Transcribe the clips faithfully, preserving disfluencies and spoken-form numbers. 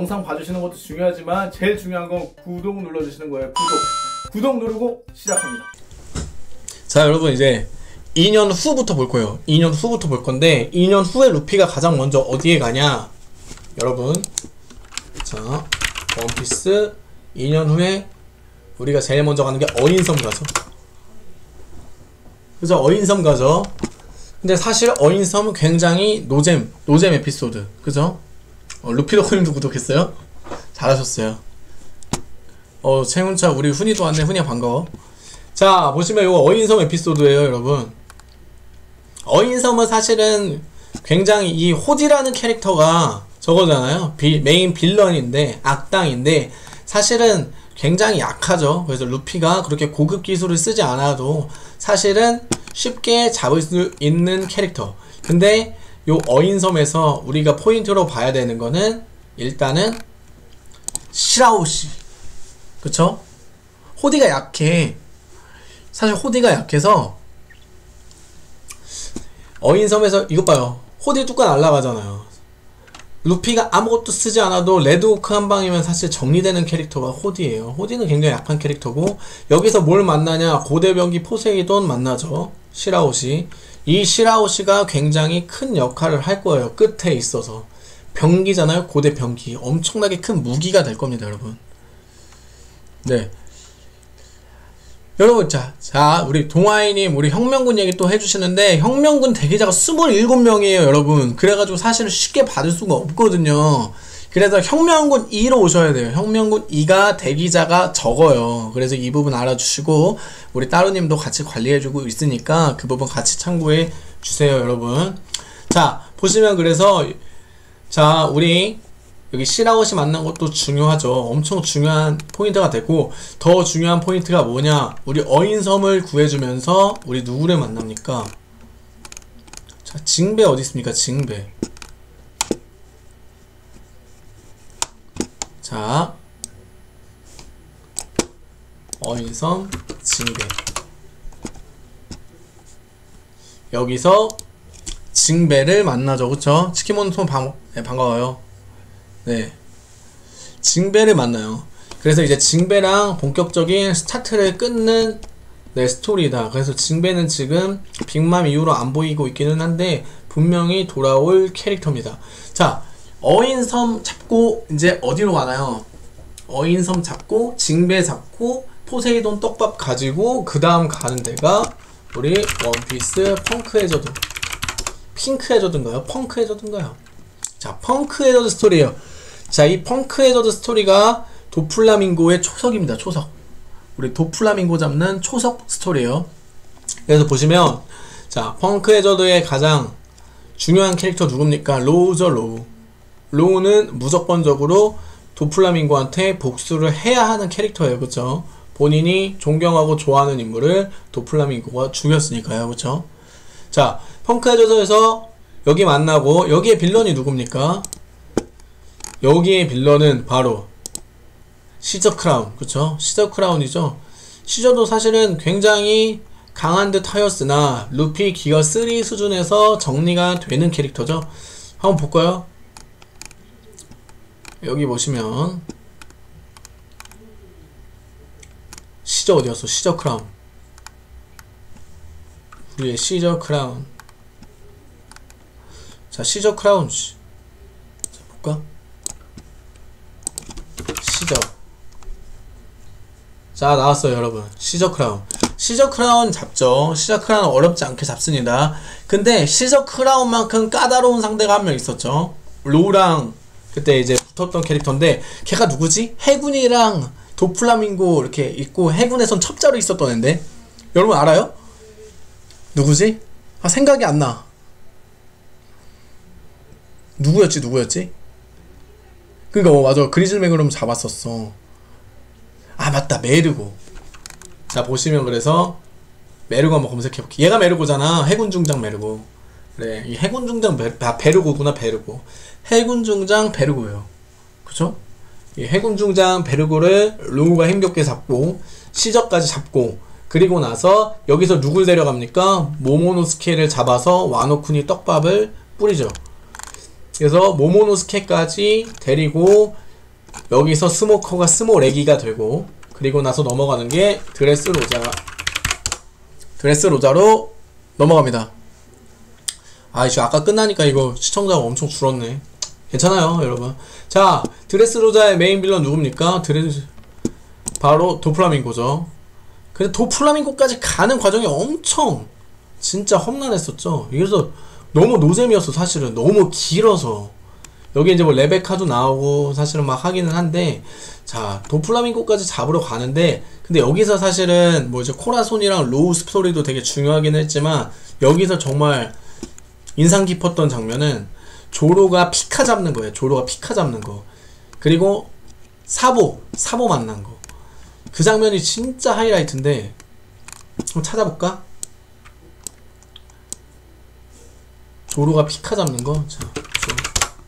영상 봐주시는 것도 중요하지만 제일 중요한 건 구독 눌러주시는 거예요. 구독 구독 누르고 시작합니다. 자 여러분, 이제 이 년 후부터 볼 거예요. 이 년 후부터 볼 건데, 이 년 후에 루피가 가장 먼저 어디에 가냐 여러분. 자, 원피스 이 년 후에 우리가 제일 먼저 가는 게 어인섬 가죠. 그죠? 어인섬 가죠. 근데 사실 어인섬은 굉장히 노잼 노잼 에피소드, 그죠? 어, 루피더코님도 구독했어요? 잘하셨어요. 어, 채훈차 우리 훈이도 왔네. 훈이야 반가워. 자, 보시면 이거 어인섬 에피소드예요 여러분. 어인섬은 사실은 굉장히 이 호디라는 캐릭터가 저거잖아요. 비, 메인 빌런인데, 악당인데 사실은 굉장히 약하죠. 그래서 루피가 그렇게 고급 기술을 쓰지 않아도 사실은 쉽게 잡을 수 있는 캐릭터. 근데 요 어인섬에서 우리가 포인트로 봐야 되는 거는 일단은 시라오시, 그쵸? 호디가 약해. 사실 호디가 약해서 어인섬에서 이것 봐요. 호디 뚜껑 날라가잖아요. 루피가 아무것도 쓰지 않아도 레드호크 한 방이면 사실 정리되는 캐릭터가 호디예요. 호디는 굉장히 약한 캐릭터고, 여기서 뭘 만나냐? 고대병기 포세이돈 만나죠. 시라오시. 이 시라오시가 굉장히 큰 역할을 할 거예요. 끝에 있어서. 병기잖아요. 고대병기. 엄청나게 큰 무기가 될 겁니다 여러분. 네, 여러분, 자, 자, 우리 동아이님, 우리 혁명군 얘기 또 해주시는데, 혁명군 대기자가 스물일곱 명이에요, 여러분. 그래가지고 사실은 쉽게 받을 수가 없거든요. 그래서 혁명군 이로 오셔야 돼요. 혁명군 이가 대기자가 적어요. 그래서 이 부분 알아주시고, 우리 따루님도 같이 관리해주고 있으니까 그 부분 같이 참고해 주세요, 여러분. 자, 보시면 그래서, 자, 우리, 여기 시라오시 만난 것도 중요하죠. 엄청 중요한 포인트가 됐고, 더 중요한 포인트가 뭐냐? 우리 어인섬을 구해주면서 우리 누구를 만납니까? 자, 징배 어디 있습니까? 징배. 자, 어인섬 징배. 여기서 징배를 만나죠. 그쵸? 치키몬토 반, 네, 반가워요. 네, 징배를 만나요. 그래서 이제 징배랑 본격적인 스타트를 끊는 네, 스토리다. 그래서 징배는 지금 빅맘 이후로 안 보이고 있기는 한데 분명히 돌아올 캐릭터입니다. 자, 어인섬 잡고 이제 어디로 가나요? 어인섬 잡고 징배 잡고 포세이돈 떡밥 가지고 그 다음 가는 데가 우리 원피스 펑크 해저드, 핑크 해저드인가요? 펑크 해저드인가요? 자, 펑크 해저드 스토리예요. 자, 이 펑크 해저드 스토리가 도플라밍고의 초석입니다. 초석. 우리 도플라밍고 잡는 초석 스토리예요. 그래서 보시면, 자, 펑크 해저드의 가장 중요한 캐릭터 누굽니까? 로우죠, 로우. 로우는 무조건적으로 도플라밍고한테 복수를 해야 하는 캐릭터예요. 그쵸? 본인이 존경하고 좋아하는 인물을 도플라밍고가 죽였으니까요. 그쵸? 자, 펑크 해저드에서 여기 만나고, 여기에 빌런이 누굽니까? 여기에 빌런은 바로 시저 크라운, 그쵸? 시저 크라운이죠. 시저도 사실은 굉장히 강한 듯 하였으나 루피 기어 삼 수준에서 정리가 되는 캐릭터죠. 한번 볼까요? 여기 보시면 시저 어디였어? 시저 크라운. 우리의 시저 크라운. 자, 시저 크라운. 자, 볼까? 시저. 자, 나왔어요 여러분. 시저 크라운. 시저 크라운 잡죠. 시저 크라운 어렵지 않게 잡습니다. 근데 시저 크라운만큼 까다로운 상대가 한 명 있었죠. 로우랑 그때 이제 붙었던 캐릭터인데, 걔가 누구지? 해군이랑 도플라밍고 이렇게 있고 해군에선 첩자로 있었던 앤데, 여러분 알아요? 누구지? 아, 생각이 안 나. 누구였지 누구였지? 그니까 어 맞아, 그리즐맥으로 잡았었어. 아 맞다, 메르고. 자, 보시면 그래서 메르고 한번 검색해볼게. 얘가 메르고잖아. 해군중장 메르고. 그래, 이 해군중장 베, 아, 베르고구나. 베르고. 해군중장 베르고예요. 그쵸? 이 해군중장 베르고를 로우가 힘겹게 잡고 시저까지 잡고, 그리고 나서 여기서 누굴 데려갑니까? 모모노스케를 잡아서 와노쿠니 떡밥을 뿌리죠. 그래서 모모노스케까지 데리고 여기서 스모커가 스모레기가 되고, 그리고 나서 넘어가는 게 드레스 로자. 드레스 로자로 넘어갑니다. 아, 이제 아까 끝나니까 이거 시청자가 엄청 줄었네. 괜찮아요, 여러분. 자, 드레스 로자의 메인 빌런 누굽니까? 드레스, 바로 도플라밍고죠. 근데 도플라밍고까지 가는 과정이 엄청 진짜 험난했었죠. 그래서 너무 노잼이었어, 사실은. 너무 길어서. 여기 이제 뭐 레베카도 나오고 사실은 막 하기는 한데, 자, 도플라밍고까지 잡으러 가는데, 근데 여기서 사실은 뭐 이제 코라손이랑 로우 스토리도 되게 중요하긴 했지만, 여기서 정말 인상 깊었던 장면은 조로가 피카 잡는 거예요. 조로가 피카 잡는 거. 그리고 사보, 사보 만난 거. 그 장면이 진짜 하이라이트인데, 한번 찾아볼까? 조로가 피카 잡는 거. 자, 조로.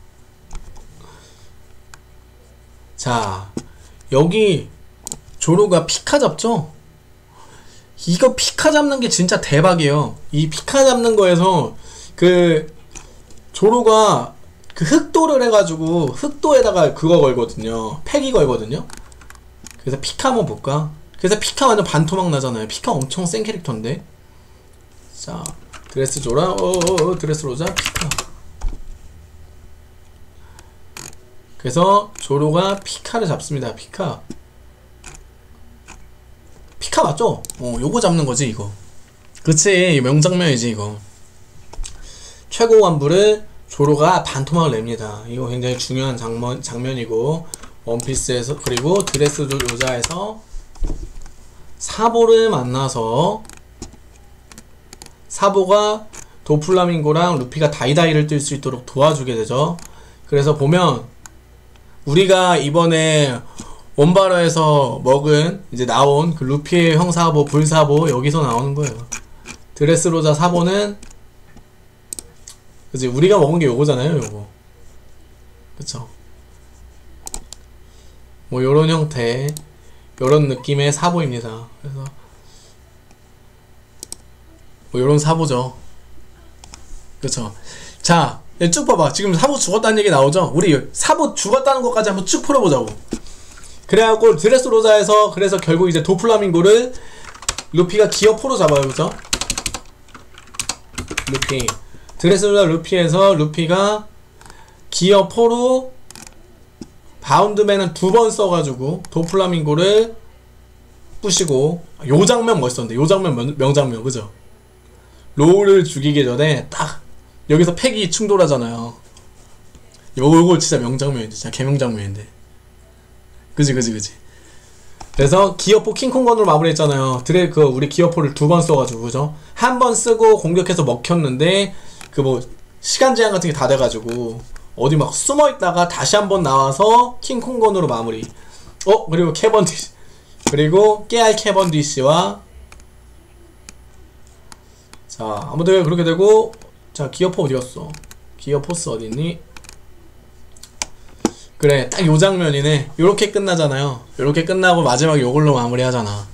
자, 여기 조로가 피카 잡죠? 이거 피카 잡는 게 진짜 대박이에요. 이 피카 잡는 거에서 그 조로가 그 흑도를 해가지고 흑도에다가 그거 걸거든요. 팩이 걸거든요. 그래서 피카 한번 볼까? 그래서 피카 완전 반토막 나잖아요. 피카 엄청 센 캐릭터인데. 자, 드레스 조라, 어어어, 드레스 로자, 피카. 그래서 조로가 피카를 잡습니다. 피카. 피카 맞죠? 어, 요거 잡는 거지, 이거. 그치, 명장면이지, 이거. 최고 완부를 조로가 반토막을 냅니다. 이거 굉장히 중요한 장면, 장면이고, 원피스에서, 그리고 드레스 로자에서 사보를 만나서, 사보가 도플라밍고랑 루피가 다이다이를 뜰 수 있도록 도와주게 되죠. 그래서 보면, 우리가 이번에 원바로에서 먹은, 이제 나온 그 루피의 형사보, 불사보, 여기서 나오는 거예요. 드레스 로자 사보는, 그치, 우리가 먹은 게 요거잖아요, 요거. 그쵸. 뭐, 요런 형태, 요런 느낌의 사보입니다. 그래서, 뭐, 요런 사보죠. 그쵸. 자, 쭉 봐봐. 지금 사보 죽었다는 얘기 나오죠? 우리 사보 죽었다는 것까지 한번 쭉 풀어보자고. 그래갖고 드레스 로자에서, 그래서 결국 이제 도플라밍고를 루피가 기어포로 잡아요. 그죠? 루피. 드레스 로자 루피에서 루피가 기어포로 바운드맨은 두 번 써가지고 도플라밍고를 부시고, 요 장면 멋있었는데, 요 장면 명, 명장면, 그죠? 로우를 죽이기 전에 딱 여기서 팩이 충돌하잖아요. 요거 진짜 명장면인데, 진짜 개명장면인데. 그지 그지 그지. 그래서 기어포 킹콩건으로 마무리했잖아요. 드레 그 우리 기어포를 두 번 써가지고, 그죠? 한 번 쓰고 공격해서 먹혔는데 그 뭐 시간 제한 같은 게 다 돼가지고 어디 막 숨어 있다가 다시 한 번 나와서 킹콩건으로 마무리. 어, 그리고 캐번디시, 그리고 깨알 캐번디시와, 자, 아무튼 그렇게 되고, 자, 기어포 어디갔어? 기어포스 어딨니? 그래, 딱 요 장면이네. 요렇게 끝나잖아요. 요렇게 끝나고 마지막에 요걸로 마무리하잖아.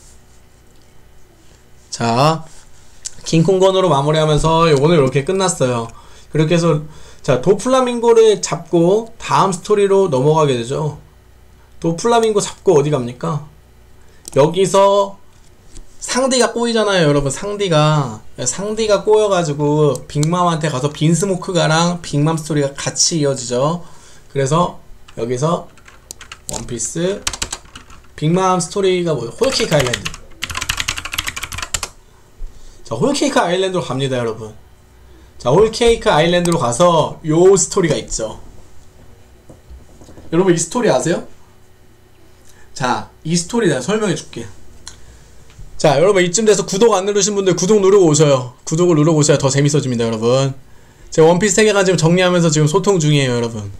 자, 킹콩건으로 마무리하면서 요거는 요렇게 끝났어요. 그렇게 해서, 자, 도플라밍고를 잡고 다음 스토리로 넘어가게 되죠. 도플라밍고 잡고 어디 갑니까? 여기서 상디가 꼬이잖아요, 여러분. 상디가 상디가 꼬여가지고 빅맘한테 가서 빈스모크가랑 빅맘 스토리가 같이 이어지죠. 그래서 여기서 원피스 빅맘 스토리가 뭐예요? 홀케이크 아일랜드. 자, 홀케이크 아일랜드로 갑니다, 여러분. 자, 홀케이크 아일랜드로 가서 요 스토리가 있죠. 여러분, 이 스토리 아세요? 자, 이 스토리 내가 설명해 줄게. 자, 여러분, 이쯤 돼서 구독 안 누르신 분들 구독 누르고 오셔요. 구독을 누르고 오셔야 더 재밌어집니다, 여러분. 제가 원피스 세계관 지금 정리하면서 지금 소통 중이에요, 여러분.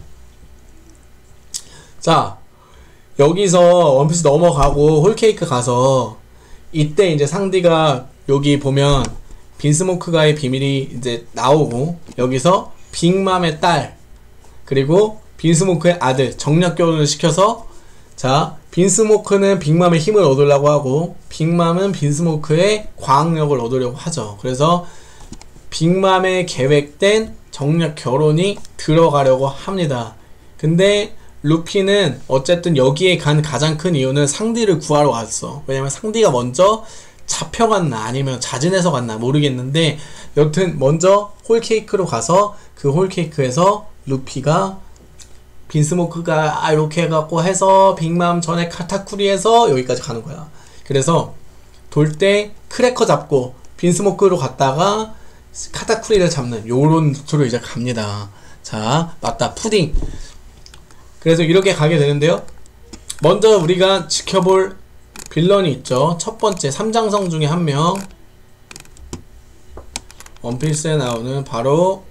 자, 여기서 원피스 넘어가고 홀케이크 가서 이때 이제 상디가 여기 보면 빈스모크가의 비밀이 이제 나오고, 여기서 빅맘의 딸 그리고 빈스모크의 아들 정략 결혼을 시켜서, 자, 빈스모크는 빅맘의 힘을 얻으려고 하고 빅맘은 빈스모크의 과학력을 얻으려고 하죠. 그래서 빅맘의 계획된 정략 결혼이 들어가려고 합니다. 근데 루피는 어쨌든 여기에 간 가장 큰 이유는 상디를 구하러 갔어. 왜냐면 상디가 먼저 잡혀갔나 아니면 자진해서 갔나 모르겠는데 여튼 먼저 홀케이크로 가서 그 홀케이크에서 루피가 빈스모크가 아 이렇게 해갖고 해서 빅맘 전에 카타쿠리에서 여기까지 가는 거야. 그래서 돌 때 크래커 잡고 빈스모크로 갔다가 카타쿠리를 잡는 요런 루트로 이제 갑니다. 자, 맞다. 푸딩. 그래서 이렇게 가게 되는데요. 먼저 우리가 지켜볼 빌런이 있죠. 첫 번째 삼장성 중에 한 명. 원피스에 나오는 바로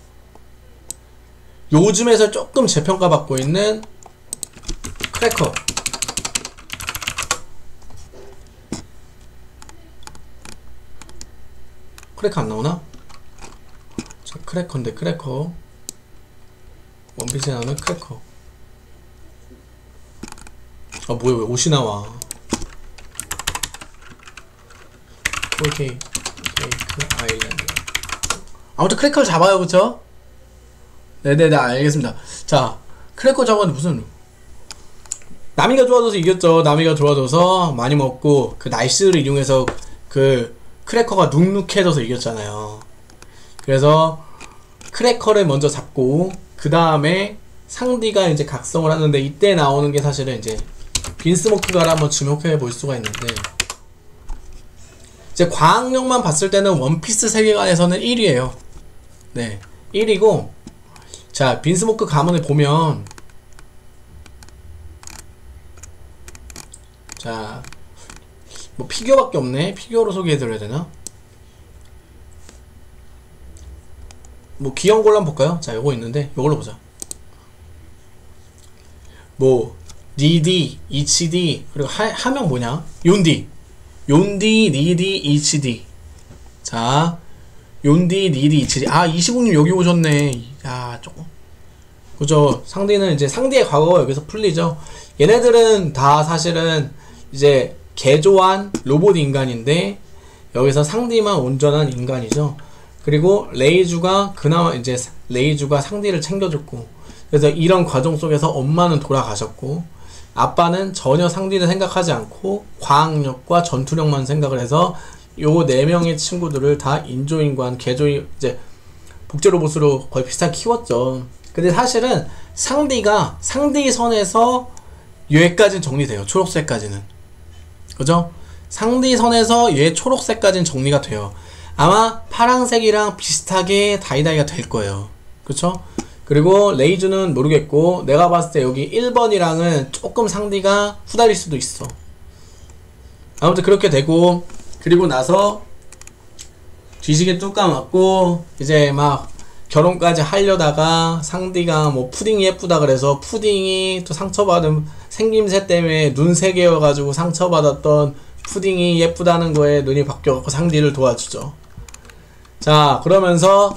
요즘에서 조금 재평가받고 있는 크래커. 크래커 안 나오나? 자, 크래커인데 크래커. 원피스에 나오는 크래커. 아 뭐야 왜 옷이 나와. 오케이 케이크 아일랜드. 아무튼 크래커를 잡아요. 그쵸? 네네네 알겠습니다. 자 크래커 잡았는데 무슨 나미가 좋아져서 이겼죠. 나미가 좋아져서 많이 먹고 그 날씨를 이용해서 그 크래커가 눅눅해져서 이겼잖아요. 그래서 크래커를 먼저 잡고 그 다음에 상디가 이제 각성을 하는데 이때 나오는 게 사실은 이제 빈스모크가를 한번 주목해 볼 수가 있는데 이제 과학력만 봤을 때는 원피스 세계관에서는 일 위에요. 네, 일 위고 자 빈스모크 가문을 보면 자 뭐 피규어밖에 없네. 피규어로 소개해드려야 되나? 뭐 귀여운 걸로 한번 볼까요? 자 요거 있는데 요걸로 보자. 뭐 니디, 이치디 그리고 하, 하명 뭐냐? 윤디 윤디, 니디, 이치디. 자 윤디, 니디, 이치디. 아 이시국님 여기 오셨네. 야 조금 그죠. 상디는 이제 상디의 과거가 여기서 풀리죠. 얘네들은 다 사실은 이제 개조한 로봇 인간인데 여기서 상디만 온전한 인간이죠. 그리고 레이주가 그나마 이제 레이주가 상디를 챙겨줬고 그래서 이런 과정 속에서 엄마는 돌아가셨고 아빠는 전혀 상디를 생각하지 않고 과학력과 전투력만 생각을 해서 요 네 명의 친구들을 다 인조인간 개조인 이제 복제 로봇으로 거의 비슷하게 키웠죠. 근데 사실은 상디가 상디 선에서 얘까지는 정리돼요. 초록색까지는. 그죠? 상디 선에서 얘 초록색까지는 정리가 돼요. 아마 파란색이랑 비슷하게 다이다이가 될 거예요. 그쵸? 그리고 레이즈는 모르겠고 내가 봤을 때 여기 일 번이랑은 조금 상디가 후달릴 수도 있어. 아무튼 그렇게 되고 그리고 나서 뒤지게 뚝 까맞고 이제 막 결혼까지 하려다가 상디가 뭐 푸딩이 예쁘다 그래서 푸딩이 또 상처받은 생김새 때문에 눈 세 개여가지고 상처받았던 푸딩이 예쁘다는 거에 눈이 바뀌어갖고 상디를 도와주죠. 자 그러면서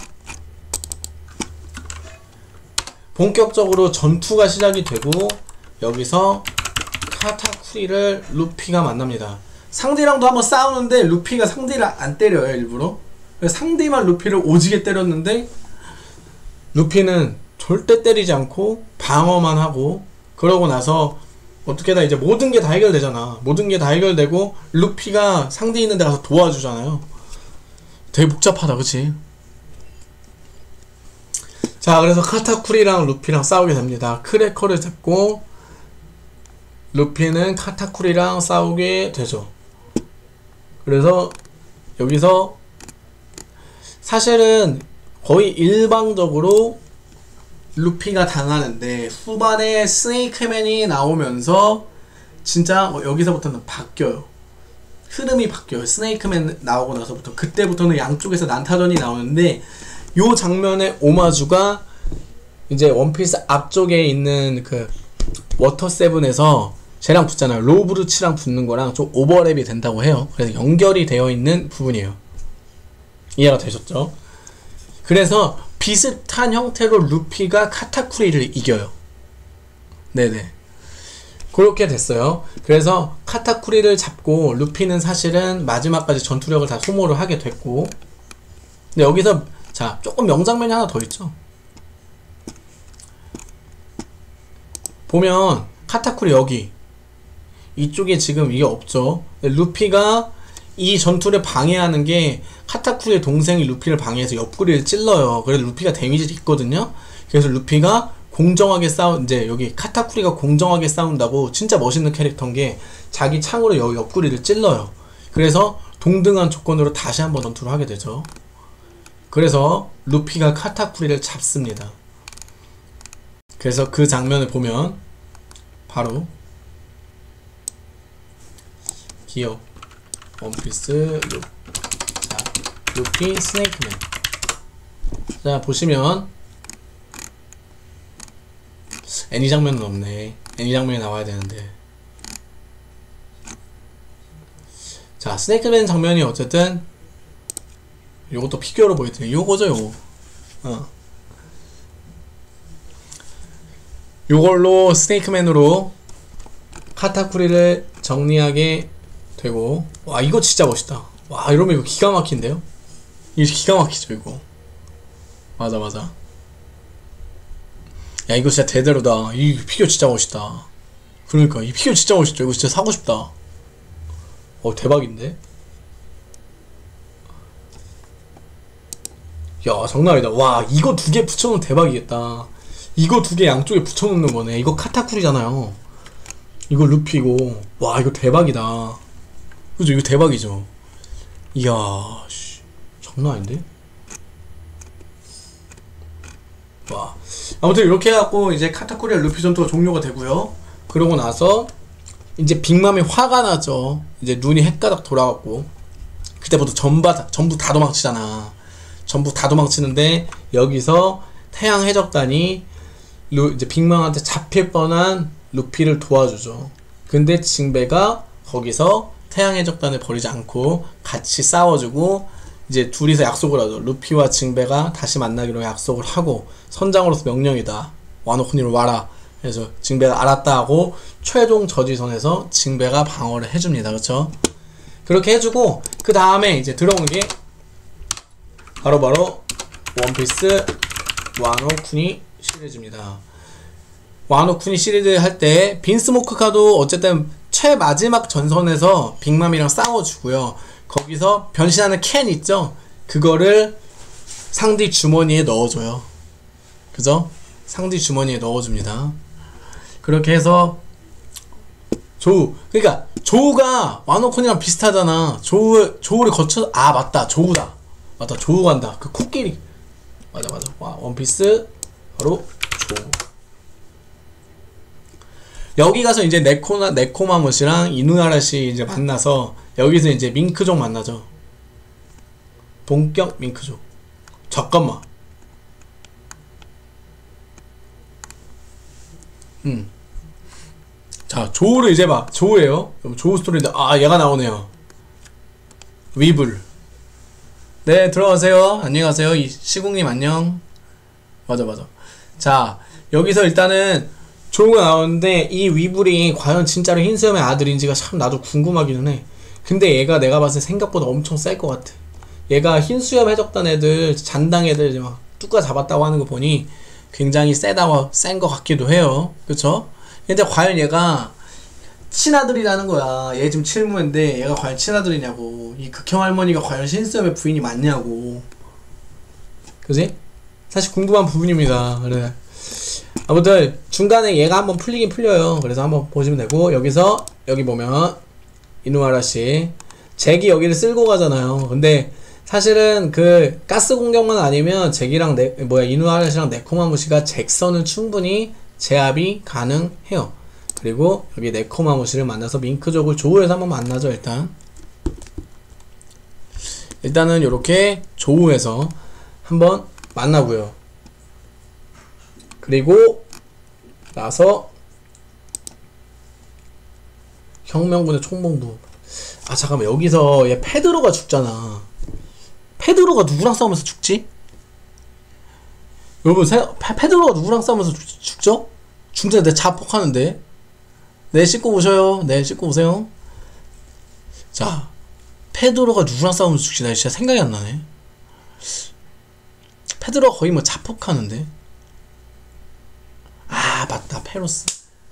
본격적으로 전투가 시작이 되고 여기서 카타쿠리를 루피가 만납니다. 상디랑도 한번 싸우는데 루피가 상디를 안 때려요 일부러. 상디만 루피를 오지게 때렸는데 루피는 절대 때리지 않고 방어만 하고 그러고 나서 어떻게다 이제 모든 게 다 해결되잖아. 모든 게 다 해결되고 루피가 상디 있는 데 가서 도와주잖아요. 되게 복잡하다 그치? 자 그래서 카타쿠리랑 루피랑 싸우게 됩니다. 크래커를 잡고 루피는 카타쿠리랑 싸우게 되죠. 그래서 여기서 사실은 거의 일방적으로 루피가 당하는데 후반에 스네이크맨이 나오면서 진짜 여기서부터는 바뀌어요. 흐름이 바뀌어요. 스네이크맨 나오고 나서부터 그때부터는 양쪽에서 난타전이 나오는데 요 장면의 오마주가 이제 원피스 앞쪽에 있는 그 워터 세븐에서 쟤랑 붙잖아요. 로브루치랑 붙는 거랑 좀 오버랩이 된다고 해요. 그래서 연결이 되어 있는 부분이에요. 이해가 되셨죠? 그래서 비슷한 형태로 루피가 카타쿠리를 이겨요. 네네. 그렇게 됐어요. 그래서 카타쿠리를 잡고 루피는 사실은 마지막까지 전투력을 다 소모를 하게 됐고 근데 여기서 자 조금 명장면이 하나 더 있죠. 보면 카타쿠리 여기 이쪽에 지금 이게 없죠. 루피가 이 전투를 방해하는 게 카타쿠리의 동생이 루피를 방해해서 옆구리를 찔러요. 그래서 루피가 데미지를 입거든요. 그래서 루피가 공정하게 싸우 이제 여기 카타쿠리가 공정하게 싸운다고 진짜 멋있는 캐릭터인 게 자기 창으로 여기 옆구리를 찔러요. 그래서 동등한 조건으로 다시 한번 전투를 하게 되죠. 그래서 루피가 카타쿠리를 잡습니다. 그래서 그 장면을 보면 바로 기억 원피스 루, 자, 루피 스네이크맨. 자 보시면 애니 장면은 없네. 애니 장면이 나와야 되는데. 자 스네이크맨 장면이 어쨌든 요것도 피규어로 보여드려요. 요거죠 요거. 어. 요걸로 스네이크맨으로 카타쿠리를 정리하게 되고. 와 이거 진짜 멋있다. 와 이러면 이거 기가 막힌데요? 이거 기가 막히죠 이거. 맞아 맞아. 야 이거 진짜 대대로다. 이 피규어 진짜 멋있다. 그러니까 이 피규어 진짜 멋있죠. 이거 진짜 사고 싶다. 어 대박인데? 야 장난 아니다. 와 이거 두 개 붙여놓으면 대박이겠다. 이거 두 개 양쪽에 붙여놓는 거네. 이거 카타쿠리잖아요. 이거 루피고. 와 이거 대박이다. 그죠? 이거 대박이죠. 이야 씨, 장난 아닌데? 와 아무튼 이렇게 해갖고 이제 카타쿠리와 루피 전투가 종료가 되고요. 그러고 나서 이제 빅맘이 화가 나죠. 이제 눈이 헷가닥 돌아갔고 그때부터 전바, 전부 다 도망치잖아. 전부 다 도망치는데 여기서 태양 해적단이 루, 이제 빅맘한테 잡힐 뻔한 루피를 도와주죠. 근데 징베가 거기서 태양 해적단을 버리지 않고 같이 싸워주고 이제 둘이서 약속을 하죠. 루피와 징베가 다시 만나기로 약속을 하고 선장으로서 명령이다. 와노쿠니로 와라. 그래서 징베가 알았다 하고 최종 저지선에서 징베가 방어를 해줍니다. 그쵸? 그렇게 해주고 그 다음에 이제 들어오는 게 바로바로 원피스 와노쿠니 시리즈입니다. 와노쿠니 시리즈 할 때 빈스모크카도 어쨌든 최마지막 전선에서 빅맘이랑 싸워주고요. 거기서 변신하는 캔 있죠? 그거를 상디 주머니에 넣어줘요. 그죠? 상디 주머니에 넣어줍니다. 그렇게 해서 조우, 그러니까 조우가 와노쿠니랑 비슷하잖아. 조우, 조우를 거쳐, 아 맞다 조우다. 맞다 조우 간다. 그 코끼리. 맞아 맞아. 와 원피스 바로 조우. 여기 가서 이제 네코나 네코마무시랑 이누야라시 이제 만나서 여기서 이제 밍크족 만나죠. 본격 밍크족. 잠깐만. 음. 자 조우를 이제 봐. 조우예요. 조우 스토리인데 아 얘가 나오네요. 위블. 네 들어가세요. 안녕하세요. 이 시국님 안녕. 맞아 맞아. 자 여기서 일단은 조우가 나오는데 이 위블이 과연 진짜로 흰수염의 아들인지가 참 나도 궁금하기는 해. 근데 얘가 내가 봤을 때 생각보다 엄청 셀 것 같아. 얘가 흰수염 해적단 애들 잔당 애들 이제 막 뚜까 잡았다고 하는 거 보니 굉장히 세다고 센 것 같기도 해요. 그쵸? 근데 과연 얘가 친아들이라는 거야. 얘 지금 칠무인데 얘가 과연 친아들이냐고. 이 극형 할머니가 과연 흰수염의 부인이 맞냐고. 그지? 사실 궁금한 부분입니다. 그래. 아무튼 중간에 얘가 한번 풀리긴 풀려요. 그래서 한번 보시면 되고 여기서 여기 보면 이누아라씨 잭이 여기를 쓸고 가잖아요. 근데 사실은 그 가스 공격만 아니면 잭이랑 네, 뭐야 이누아라씨랑 네코마무시가 잭선은 충분히 제압이 가능해요. 그리고 여기 네코마무시를 만나서 밍크족을 조우에서 한번 만나죠. 일단 일단은 요렇게 조우에서 한번 만나고요. 그리고 나서 혁명군의 총봉부. 아 잠깐만 여기서 얘 페드로가 죽잖아. 페드로가 누구랑 싸우면서 죽지? 여러분 세, 페, 페드로가 누구랑 싸우면서 죽, 죽죠? 중간에 내 자폭하는데. 네 씻고 오셔요. 네 씻고 오세요. 자 페드로가 누구랑 싸우면서 죽지? 나 진짜 생각이 안 나네. 페드로가 거의 뭐 자폭하는데. 아 맞다 페로스.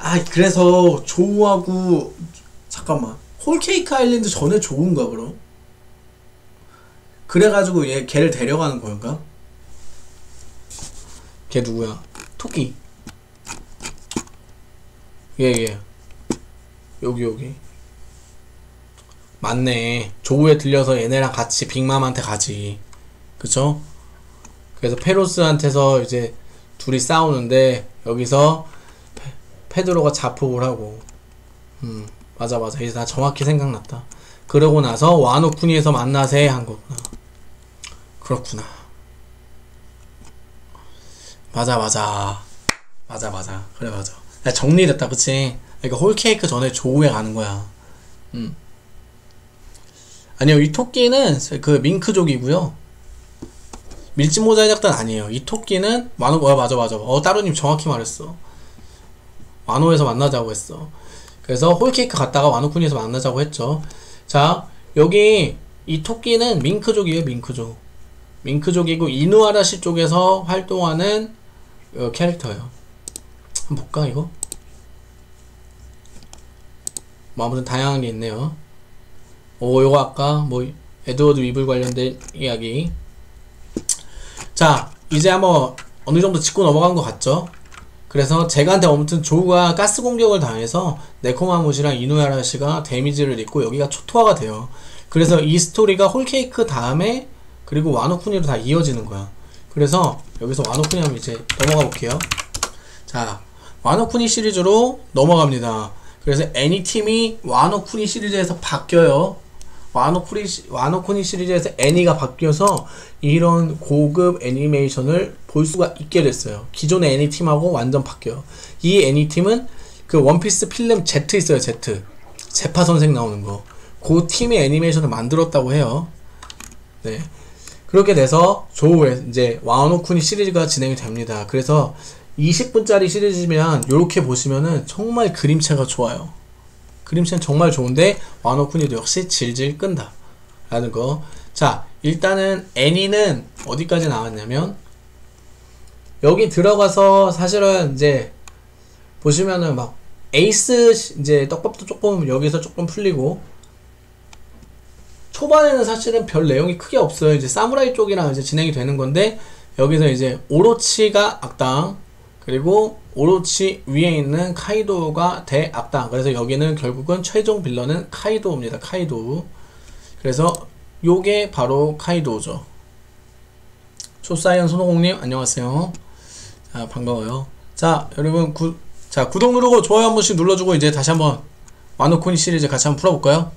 아 그래서 조우하고 잠깐만 홀케이크 아일랜드 전에 조우인가 그럼? 그래가지고 얘 걔를 데려가는 거인가? 걔 누구야? 토끼. 얘 얘. 여기 여기. 맞네. 조우에 들려서 얘네랑 같이 빅맘한테 가지. 그쵸? 그래서 페로스한테서 이제 둘이 싸우는데 여기서 페, 페드로가 자폭을 하고. 음 맞아 맞아. 이제 나 정확히 생각났다. 그러고 나서 와노쿠니에서 만나세 한 거구나. 그렇구나. 맞아 맞아. 맞아 맞아. 그래 맞아. 야, 정리됐다 그치? 그러니까 홀케이크 전에 조우에 가는 거야. 음. 아니요 이 토끼는 그 밍크족이고요. 밀짚모자의 작단 아니에요. 이 토끼는 와노 어 맞아 맞아. 어 따로님 정확히 말했어. 와노에서 만나자고 했어. 그래서 홀케이크 갔다가 와노쿠니에서 만나자고 했죠. 자 여기 이 토끼는 밍크족이에요. 밍크족. 밍크족이고 이누아라시 쪽에서 활동하는 어, 캐릭터예요. 한번 볼까 이거? 뭐 아무튼 다양한 게 있네요. 오 요거 아까 뭐 에드워드 위블 관련된 이야기. 자 이제 한번 어느정도 짚고 넘어간 것 같죠? 그래서 제가한테 아무튼 조우가 가스 공격을 당해서 네코마무시랑 이누야라시가 데미지를 입고 여기가 초토화가 돼요. 그래서 이 스토리가 홀케이크 다음에 그리고 와노쿠니로 다 이어지는 거야. 그래서 여기서 와노쿠니 하면 이제 넘어가 볼게요. 자 와노쿠니 시리즈로 넘어갑니다. 그래서 애니팀이 와노쿠니 시리즈에서 바뀌어요. 와노쿠니, 와노쿠니 시리즈에서 애니가 바뀌어서 이런 고급 애니메이션을 볼 수가 있게 됐어요. 기존의 애니팀하고 완전 바뀌어요. 이 애니팀은 그 원피스 필름 Z 있어요. Z 제파 선생 나오는 거. 그 팀의 애니메이션을 만들었다고 해요. 네. 그렇게 돼서 조우에 이제 와노쿠니 시리즈가 진행이 됩니다. 그래서 이십 분짜리 시리즈면 이렇게 보시면은 정말 그림체가 좋아요. 그림체는 정말 좋은데 와노쿠니도 역시 질질 끈다 라는 거. 자 일단은 애니는 어디까지 나왔냐면 여기 들어가서 사실은 이제 보시면은 막 에이스 이제 떡밥도 조금 여기서 조금 풀리고 초반에는 사실은 별 내용이 크게 없어요. 이제 사무라이 쪽이랑 이제 진행이 되는 건데 여기서 이제 오로치가 악당 그리고 오로치 위에 있는 카이도가 대악당. 그래서 여기는 결국은 최종 빌런은 카이도입니다. 카이도. 그래서 요게 바로 카이도죠. 초사이언 손오공님 안녕하세요. 자 반가워요. 자 여러분 구, 자 구독 누르고 좋아요 한 번씩 눌러주고 이제 다시 한번 와노쿠니 시리즈 같이 한번 풀어볼까요?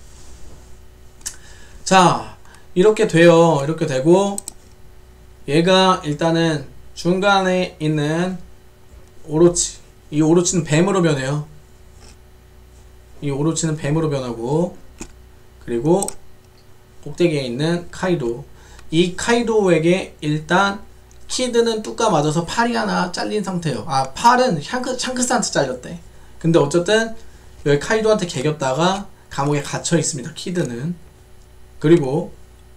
자 이렇게 돼요. 이렇게 되고 얘가 일단은 중간에 있는 오로치, 이 오로치는 뱀으로 변해요. 이 오로치는 뱀으로 변하고 그리고 꼭대기에 있는 카이도, 이 카이도에게 일단 키드는 뚜까 맞아서 팔이 하나 잘린 상태예요. 아 팔은 샹크, 샹크스한테 잘렸대. 근데 어쨌든 여기 카이도한테 개겼다가 감옥에 갇혀 있습니다. 키드는. 그리고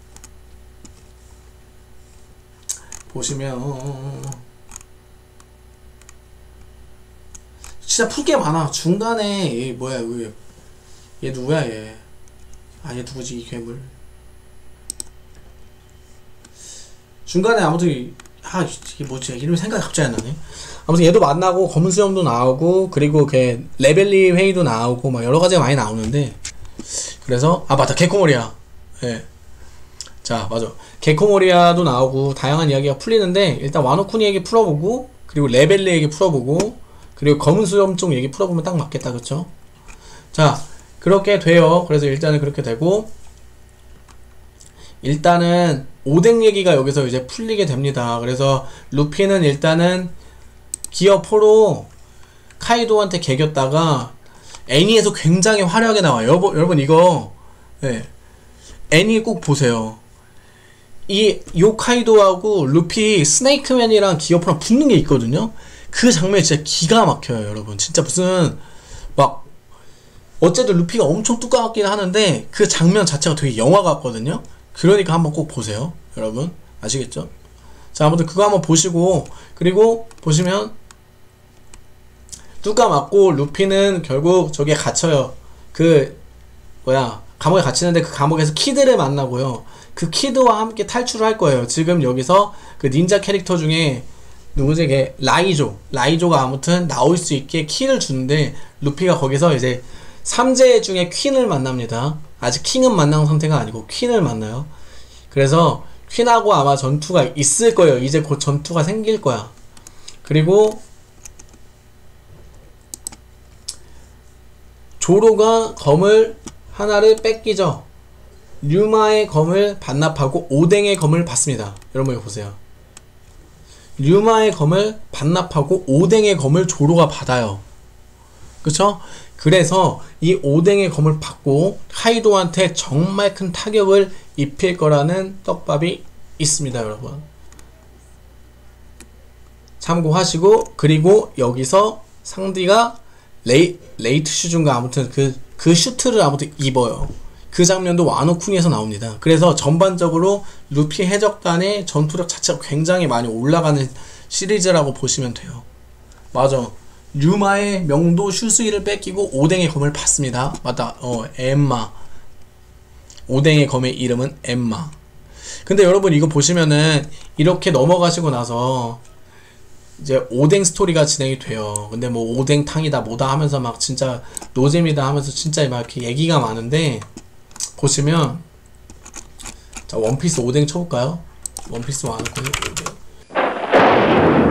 보시면 진짜 풀 게 많아. 중간에 얘 뭐야 얘, 얘 누구야 얘. 아 얘 누구지 이 괴물. 중간에 아무튼 아 이게 뭐지 이름이 생각이 갑자기 안 나네. 아무튼 얘도 만나고 검은 수염도 나오고 그리고 걔 레벨리 회의도 나오고 막 여러 가지가 많이 나오는데 그래서 아 맞다 개코모리야. 예. 자 맞아 개코모리아도 나오고 다양한 이야기가 풀리는데 일단 와노쿠니 얘기 풀어보고 그리고 레벨리 얘기 풀어보고 그리고 검은 수염 쪽 얘기 풀어보면 딱 맞겠다 그쵸? 자 그렇게 돼요. 그래서 일단은 그렇게 되고 일단은 오뎅 얘기가 여기서 이제 풀리게 됩니다. 그래서 루피는 일단은 기어 포로 카이도한테 개겼다가 애니에서 굉장히 화려하게 나와요. 여러분, 여러분 이거 네. 애니 꼭 보세요. 이 요카이도하고 루피 스네이크맨이랑 기어포랑 붙는 게 있거든요. 그 장면이 진짜 기가 막혀요 여러분. 진짜 무슨 막 어쨌든 루피가 엄청 뚜까맣긴 하는데 그 장면 자체가 되게 영화 같거든요. 그러니까 한번 꼭 보세요 여러분. 아시겠죠? 자 아무튼 그거 한번 보시고 그리고 보시면 뚜까 맞고 루피는 결국 저기에 갇혀요. 그 뭐야 감옥에 갇히는데 그 감옥에서 키드를 만나고요. 그 키드와 함께 탈출을 할 거예요. 지금 여기서 그 닌자 캐릭터 중에 누구지? 이게 라이조. 라이조가 아무튼 나올 수 있게 키를 주는데 루피가 거기서 이제 삼재 중에 퀸을 만납니다. 아직 킹은 만난 상태가 아니고 퀸을 만나요. 그래서 퀸하고 아마 전투가 있을 거예요. 이제 곧 전투가 생길 거야. 그리고 조로가 검을 하나를 뺏기죠. 류마의 검을 반납하고 오뎅의 검을 받습니다. 여러분 이거 보세요. 류마의 검을 반납하고 오뎅의 검을 조로가 받아요. 그쵸? 그래서 이 오뎅의 검을 받고 카이도한테 정말 큰 타격을 입힐 거라는 떡밥이 있습니다, 여러분. 참고하시고, 그리고 여기서 상디가 레이, 레이트 슈즈인가 아무튼 그, 그 슈트를 아무튼 입어요. 그 장면도 와노쿠니에서 나옵니다. 그래서 전반적으로 루피 해적단의 전투력 자체가 굉장히 많이 올라가는 시리즈라고 보시면 돼요. 맞아. 류마의 명도 슈스이를 뺏기고 오뎅의 검을 받습니다. 맞다. 어, 엠마. 오뎅의 검의 이름은 엠마. 근데 여러분 이거 보시면은 이렇게 넘어가시고 나서 이제 오뎅 스토리가 진행이 돼요. 근데 뭐 오뎅탕이다 뭐다 하면서 막 진짜 노잼이다 하면서 진짜 막 이렇게 얘기가 많은데 보시면 자 원피스 오뎅 쳐볼까요? 원피스 와노쿠니 오뎅.